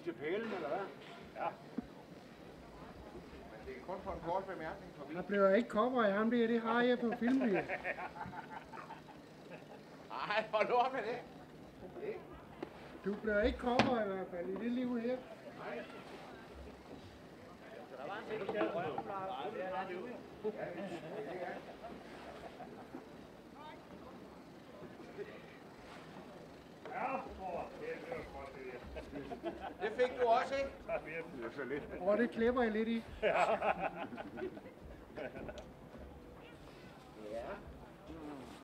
til pælen, eller hvad? Ja. Men det er kun for en kort bemærkning for Der bliver ikke cowboy ham der, det har jeg på film. Nej, hold nu op med det. Du bliver ikke cowboy i hvert fald i det liv her. Der var en del der røvblad. Det er det jo. Ja, for helvede for det. Det fik du også, ikke? Det er så lidt. Og det klipper jeg lidt i. Ja.